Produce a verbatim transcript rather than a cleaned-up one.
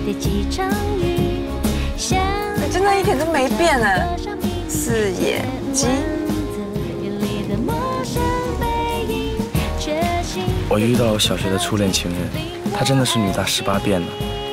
你真的一点都没变哎，四眼鸡。 我遇到了我小学的初恋情人，她真的是女大十八变呢。